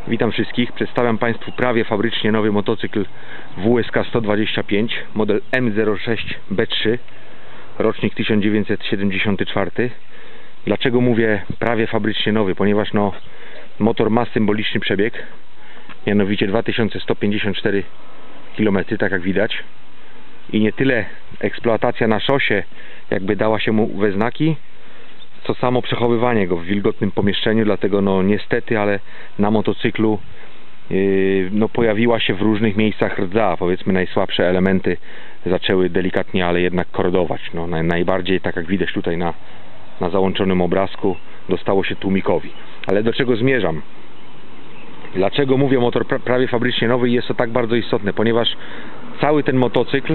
Witam wszystkich. Przedstawiam Państwu prawie fabrycznie nowy motocykl WSK 125, model M06B3, rocznik 1974. Dlaczego mówię prawie fabrycznie nowy? Ponieważ motor ma symboliczny przebieg, mianowicie 2154 km, tak jak widać. I nie tyle eksploatacja na szosie jakby dała się mu we znaki, co samo przechowywanie go w wilgotnym pomieszczeniu, dlatego niestety, ale na motocyklu pojawiła się w różnych miejscach rdza. Powiedzmy, najsłabsze elementy zaczęły delikatnie, ale jednak kordować. Najbardziej, tak jak widać tutaj na załączonym obrazku, dostało się tłumikowi. Ale do czego zmierzam? Dlaczego mówię motor prawie fabrycznie nowy i jest to tak bardzo istotne? Ponieważ cały ten motocykl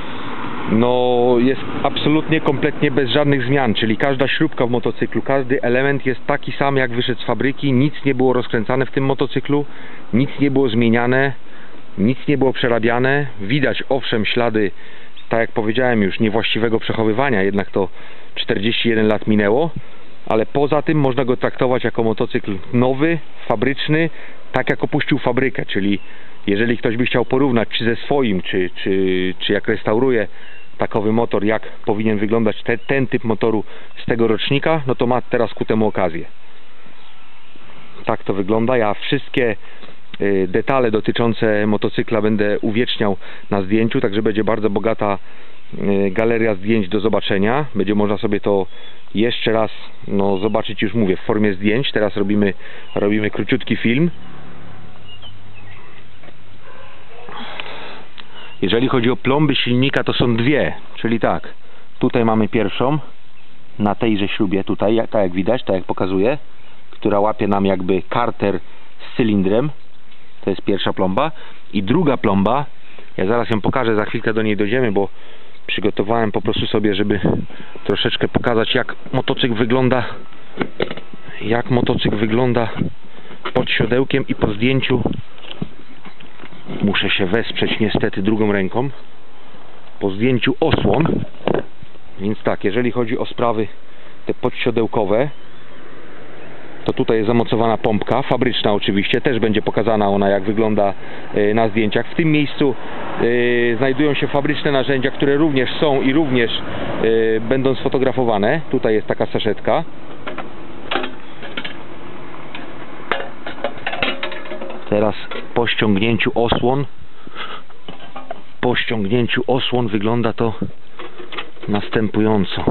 jest absolutnie, kompletnie bez żadnych zmian, czyli każda śrubka w motocyklu, każdy element jest taki sam, jak wyszedł z fabryki. Nic nie było rozkręcane w tym motocyklu, nic nie było zmieniane, nic nie było przerabiane. Widać owszem ślady, tak jak powiedziałem już, niewłaściwego przechowywania, jednak to 41 lat minęło, ale poza tym można go traktować jako motocykl nowy, fabryczny, tak jak opuścił fabrykę. Czyli jeżeli ktoś by chciał porównać czy ze swoim, czy jak restauruje takowy motor, jak powinien wyglądać ten typ motoru z tego rocznika, to ma teraz ku temu okazję. Tak to wygląda. Ja wszystkie detale dotyczące motocykla będę uwieczniał na zdjęciu, także będzie bardzo bogata galeria zdjęć do zobaczenia. Będzie można sobie to jeszcze raz zobaczyć, już mówię, w formie zdjęć. Teraz robimy króciutki film. Jeżeli chodzi o plomby silnika, to są dwie, czyli tak, tutaj mamy pierwszą, na tejże śrubie tutaj, tak jak widać, tak jak pokazuję, która łapie nam jakby karter z cylindrem, to jest pierwsza plomba. I druga plomba, ja zaraz ją pokażę, za chwilkę do niej dojdziemy, bo przygotowałem po prostu sobie, żeby troszeczkę pokazać, jak motocykl wygląda pod siodełkiem i po zdjęciu. Muszę się wesprzeć niestety drugą ręką po zdjęciu osłon. Więc tak, jeżeli chodzi o sprawy te podsiodełkowe, to tutaj jest zamocowana pompka, fabryczna oczywiście, też będzie pokazana ona, jak wygląda na zdjęciach. W tym miejscu znajdują się fabryczne narzędzia, które również są i również będą sfotografowane. Tutaj jest taka saszetka. Teraz po ściągnięciu osłon wygląda to następująco.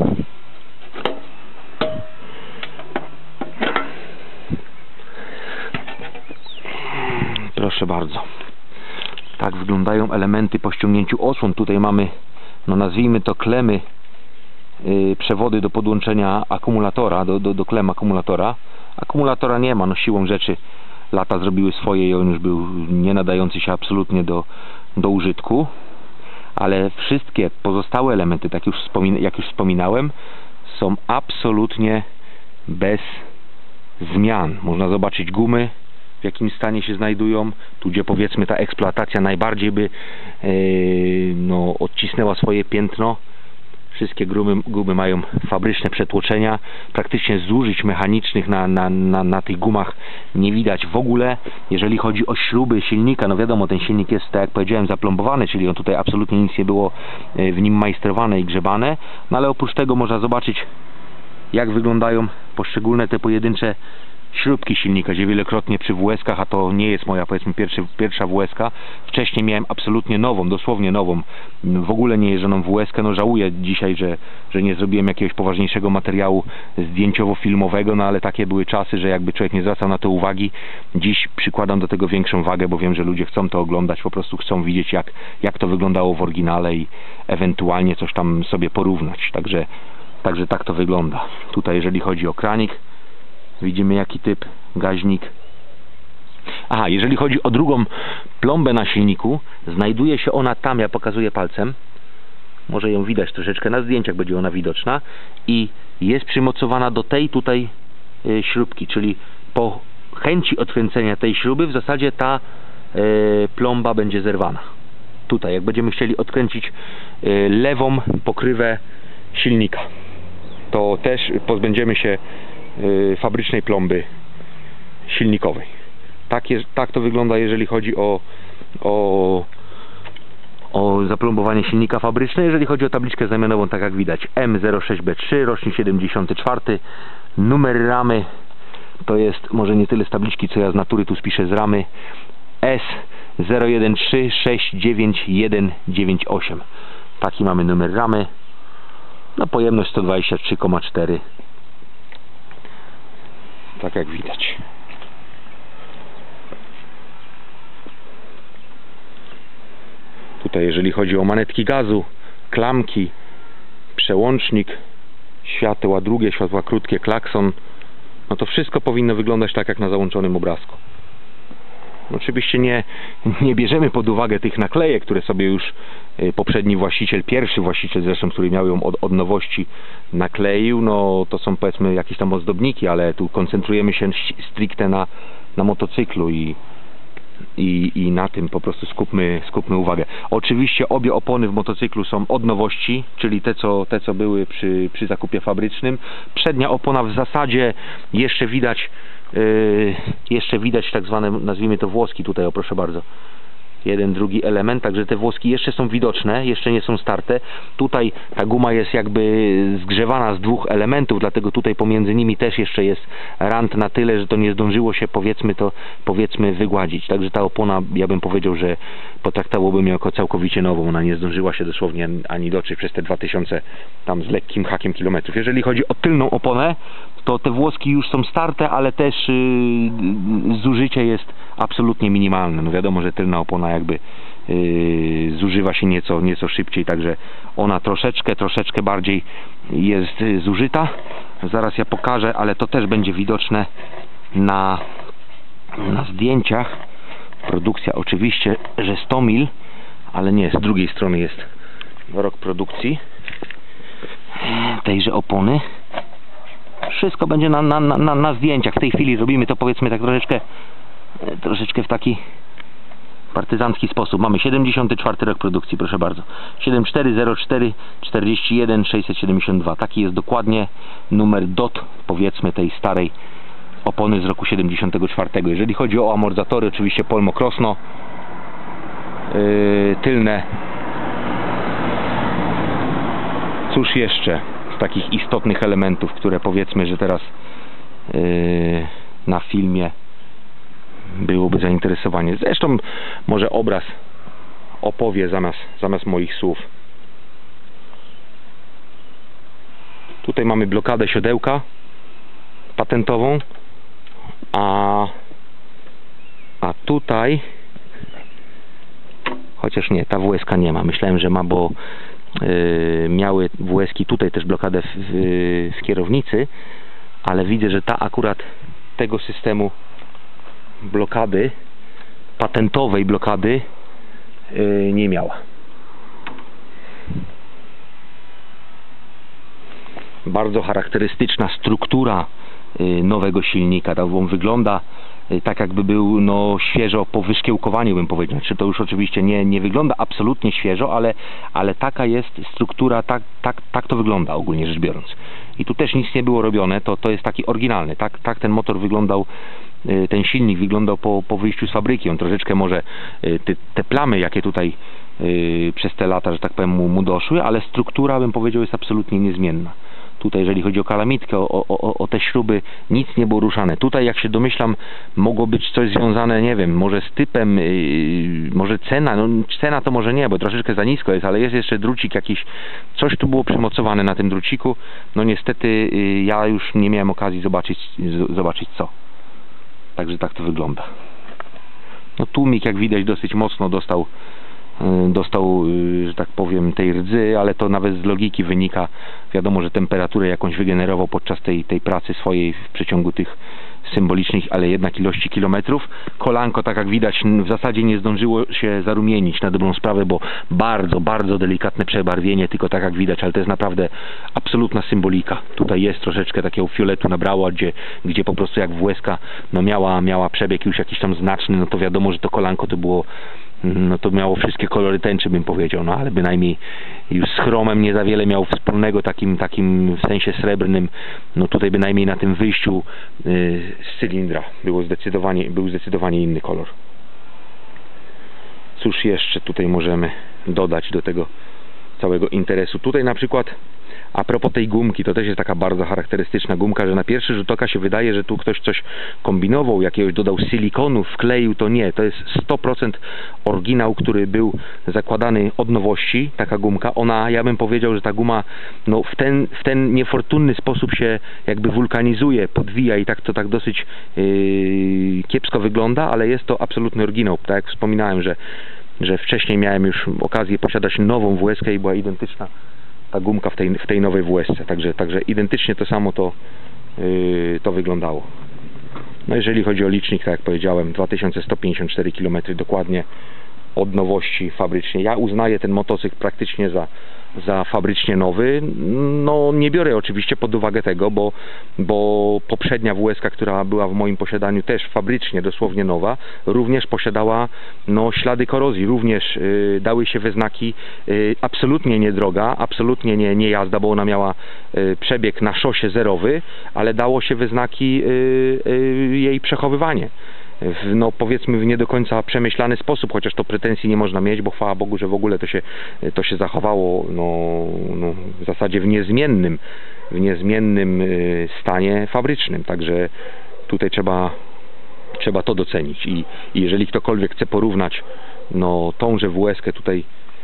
Proszę bardzo. Tak wyglądają elementy po ściągnięciu osłon. Tutaj mamy, nazwijmy to klemy, przewody do podłączenia akumulatora, do klem akumulatora. Akumulatora nie ma, siłą rzeczy lata zrobiły swoje i on już był nie nadający się absolutnie do użytku, ale wszystkie pozostałe elementy, jak już wspominałem, są absolutnie bez zmian. Można zobaczyć gumy, w jakim stanie się znajdują, tu gdzie powiedzmy ta eksploatacja najbardziej by odcisnęła swoje piętno. Wszystkie gumy mają fabryczne przetłoczenia. Praktycznie zużyć mechanicznych na tych gumach nie widać w ogóle. Jeżeli chodzi o śruby silnika, wiadomo, ten silnik jest, tak jak powiedziałem, zaplombowany, czyli on tutaj absolutnie nic nie było w nim majstrowane i grzebane. Ale oprócz tego można zobaczyć, jak wyglądają poszczególne te pojedyncze śrubki silnika, gdzie wielokrotnie przy WSK-ach, a to nie jest moja, powiedzmy, pierwsza WSK, wcześniej miałem absolutnie nową, dosłownie nową, w ogóle nie jeżdżoną WSK. Żałuję dzisiaj, że nie zrobiłem jakiegoś poważniejszego materiału zdjęciowo-filmowego, ale takie były czasy, że jakby człowiek nie zwracał na to uwagi. Dziś przykładam do tego większą wagę, bo wiem, że ludzie chcą to oglądać, po prostu chcą widzieć, jak to wyglądało w oryginale i ewentualnie coś tam sobie porównać. Także tak to wygląda. Tutaj jeżeli chodzi o kranik, widzimy jaki typ, gaźnik. Aha, jeżeli chodzi o drugą plombę na silniku, znajduje się ona tam, ja pokazuję palcem, może ją widać troszeczkę, na zdjęciach będzie ona widoczna, i jest przymocowana do tej tutaj śrubki, czyli po chęci odkręcenia tej śruby w zasadzie ta plomba będzie zerwana. Tutaj, jak będziemy chcieli odkręcić lewą pokrywę silnika, to też pozbędziemy się fabrycznej plomby silnikowej. Tak to wygląda, jeżeli chodzi o zaplombowanie silnika fabryczne. Jeżeli chodzi o tabliczkę znamionową, tak jak widać, M06B3, rocznik 74, numer ramy to jest, może nie tyle z tabliczki, co ja z natury tu spiszę z ramy, S01369198. Taki mamy numer ramy. No, pojemność 123,4, tak jak widać. Tutaj jeżeli chodzi o manetki gazu, klamki, przełącznik, światła długie, światła krótkie, klakson, no to wszystko powinno wyglądać tak jak na załączonym obrazku. Oczywiście nie bierzemy pod uwagę tych naklejek, które sobie już poprzedni właściciel, pierwszy właściciel zresztą, który miał ją od nowości, nakleił. No to są, powiedzmy, jakieś tam ozdobniki, ale tu koncentrujemy się stricte na motocyklu i na tym po prostu skupmy uwagę. Oczywiście obie opony w motocyklu są od nowości, czyli te co były przy zakupie fabrycznym. Przednia opona w zasadzie jeszcze widać tak zwane, nazwijmy to, włoski tutaj, o proszę bardzo. Jeden, drugi element, także te włoski jeszcze są widoczne, jeszcze nie są starte. Tutaj ta guma jest jakby zgrzewana z dwóch elementów, dlatego tutaj pomiędzy nimi też jeszcze jest rant na tyle, że to nie zdążyło się, powiedzmy wygładzić. Także ta opona, ja bym powiedział, że potraktowałbym ją jako całkowicie nową. Ona nie zdążyła się dosłownie ani dotrzeć przez te 2000 tam z lekkim hakiem kilometrów. Jeżeli chodzi o tylną oponę, to te włoski już są starte, ale też zużycie jest absolutnie minimalne. No wiadomo, że tylna opona jakby zużywa się nieco szybciej, także ona troszeczkę bardziej jest zużyta. Zaraz ja pokażę, ale to też będzie widoczne na zdjęciach. Produkcja oczywiście, że 100 mil, ale nie, z drugiej strony jest rok produkcji tejże opony. Wszystko będzie na zdjęciach. W tej chwili robimy to, powiedzmy, tak troszeczkę w taki partyzancki sposób. Mamy 74 rok produkcji, proszę bardzo. 7404 41 672. Taki jest dokładnie numer DOT, powiedzmy, tej starej opony z roku 74. Jeżeli chodzi o amortyzatory, oczywiście Polmo Crossno, tylne. Cóż jeszcze z takich istotnych elementów, które, powiedzmy, że teraz na filmie byłoby zainteresowanie. Zresztą może obraz opowie zamiast moich słów. Tutaj mamy blokadę siodełka patentową, a tutaj, chociaż nie, ta WSK nie ma. Myślałem, że ma, bo miały WSki tutaj też blokadę w kierownicy, ale widzę, że ta akurat tego systemu blokady, patentowej blokady, nie miała. Bardzo charakterystyczna struktura nowego silnika. On wygląda tak, jakby był świeżo po wyszkiełkowaniu, bym powiedział. Czy to już oczywiście nie wygląda absolutnie świeżo, ale taka jest struktura, tak to wygląda ogólnie rzecz biorąc. I tu też nic nie było robione, to jest taki oryginalny. Tak ten motor wyglądał, ten silnik wyglądał po wyjściu z fabryki. On troszeczkę może te plamy, jakie tutaj przez te lata, że tak powiem, mu doszły, ale struktura, bym powiedział, jest absolutnie niezmienna. Tutaj, jeżeli chodzi o kalamitkę, o te śruby, nic nie było ruszane. Tutaj, jak się domyślam, mogło być coś związane, nie wiem, może z typem, może cena. Cena to może nie, bo troszeczkę za nisko jest, ale jest jeszcze drucik jakiś, coś tu było przymocowane na tym druciku. No niestety ja już nie miałem okazji zobaczyć co. Także tak to wygląda. No tłumik, jak widać, dosyć mocno dostał, że tak powiem, tej rdzy, ale to nawet z logiki wynika. Wiadomo, że temperaturę jakąś wygenerował podczas tej pracy swojej w przeciągu tych symbolicznych, ale jednak ilości kilometrów. Kolanko, tak jak widać, w zasadzie nie zdążyło się zarumienić na dobrą sprawę, bo bardzo delikatne przebarwienie, tylko tak jak widać, ale to jest naprawdę absolutna symbolika. Tutaj jest troszeczkę takiego fioletu nabrała, gdzie po prostu jak WSK miała przebieg już jakiś tam znaczny, no to wiadomo, że to kolanko to było no to miało wszystkie kolory tęczy, bym powiedział, no ale bynajmniej już z chromem nie za wiele miał wspólnego, takim w sensie srebrnym. No tutaj bynajmniej na tym wyjściu z cylindra był zdecydowanie inny kolor. Cóż jeszcze tutaj możemy dodać do tego całego interesu? Tutaj na przykład a propos tej gumki, to też jest taka bardzo charakterystyczna gumka, że na pierwszy rzut oka się wydaje, że tu ktoś coś kombinował, jakiegoś dodał silikonu, wkleił, to nie, to jest 100% oryginał, który był zakładany od nowości, taka gumka. Ona, ja bym powiedział, że ta guma no, w ten niefortunny sposób się jakby wulkanizuje, podwija i tak to tak dosyć kiepsko wygląda, ale jest to absolutny oryginał. Tak jak wspominałem, że wcześniej miałem już okazję posiadać nową WS-kę i była identyczna ta gumka w tej nowej WS-ce, także identycznie to samo to wyglądało. No jeżeli chodzi o licznik, tak jak powiedziałem, 2154 km dokładnie od nowości fabrycznie. Ja uznaję ten motocykl praktycznie za fabrycznie nowy. No nie biorę oczywiście pod uwagę tego, bo poprzednia WS-ka, która była w moim posiadaniu też fabrycznie, dosłownie nowa, również posiadała no, ślady korozji, również dały się we znaki absolutnie niedroga, absolutnie nie jazda, bo ona miała przebieg na szosie zerowy, ale dało się we znaki jej przechowywanie. No powiedzmy w nie do końca przemyślany sposób, chociaż to pretensji nie można mieć, bo chwała Bogu, że w ogóle to się zachowało no, w zasadzie w niezmiennym stanie fabrycznym, także tutaj trzeba to docenić i jeżeli ktokolwiek chce porównać no tąże WS-kę tutaj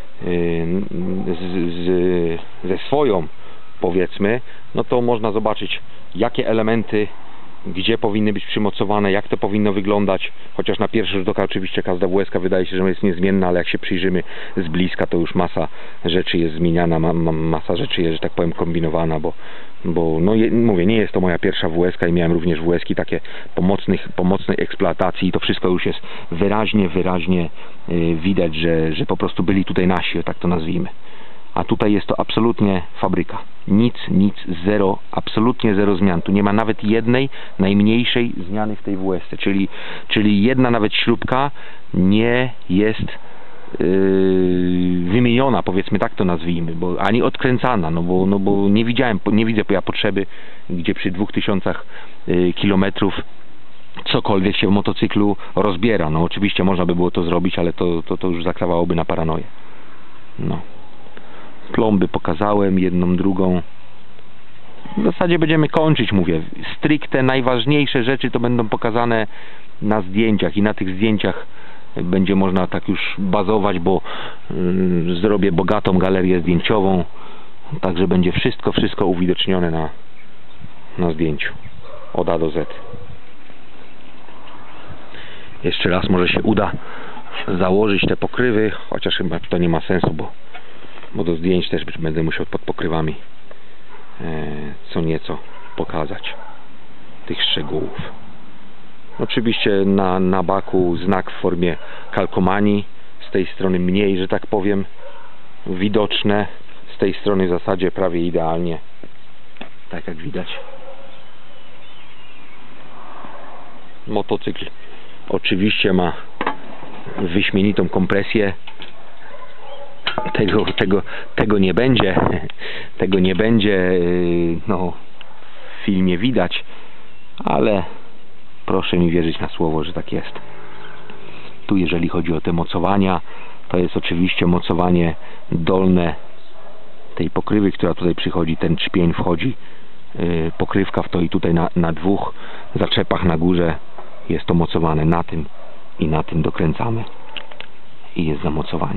ze swoją, powiedzmy, no to można zobaczyć, jakie elementy gdzie powinny być przymocowane, jak to powinno wyglądać, chociaż na pierwszy rzut oka oczywiście każda WS-ka wydaje się, że jest niezmienna, ale jak się przyjrzymy z bliska, to już masa rzeczy jest zmieniana, masa rzeczy jest, że tak powiem, kombinowana, bo no mówię, nie jest to moja pierwsza WS-ka i miałem również WS-ki takie pomocnej eksploatacji i to wszystko już jest wyraźnie widać, że po prostu byli tutaj nasi, tak to nazwijmy. A tutaj jest to absolutnie fabryka. Nic, zero, absolutnie zero zmian. Tu nie ma nawet jednej najmniejszej zmiany w tej WS-ce, czyli jedna nawet śrubka nie jest wymieniona, powiedzmy tak to nazwijmy, bo ani odkręcana, no bo nie widzę ja potrzeby, gdzie przy 2000 kilometrów cokolwiek się w motocyklu rozbiera. No oczywiście można by było to zrobić, ale to już zakrawałoby na paranoję. No. Plomby pokazałem, jedną, drugą. W zasadzie będziemy kończyć, mówię. Stricte najważniejsze rzeczy to będą pokazane na zdjęciach i na tych zdjęciach będzie można tak już bazować, bo zrobię bogatą galerię zdjęciową, także będzie wszystko uwidocznione na zdjęciu od A do Z. Jeszcze raz może się uda założyć te pokrywy, chociaż chyba to nie ma sensu, bo do zdjęć też będę musiał pod pokrywami co nieco pokazać tych szczegółów. Oczywiście na baku znak w formie kalkomanii, z tej strony mniej, że tak powiem, widoczne, z tej strony w zasadzie prawie idealnie, tak jak widać. Motocykl oczywiście ma wyśmienitą kompresję. Tego nie będzie, no, w filmie widać, ale proszę mi wierzyć na słowo, że tak jest. Tu jeżeli chodzi o te mocowania, to jest oczywiście mocowanie dolne tej pokrywy, która tutaj przychodzi, ten trzpień wchodzi, pokrywka w to i tutaj na dwóch zaczepach na górze jest to mocowane, na tym i na tym dokręcamy i jest zamocowanie.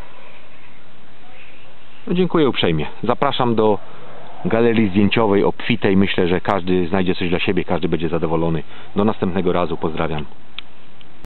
No, dziękuję uprzejmie. Zapraszam do galerii zdjęciowej obfitej. Myślę, że każdy znajdzie coś dla siebie, każdy będzie zadowolony. Do następnego razu. Pozdrawiam.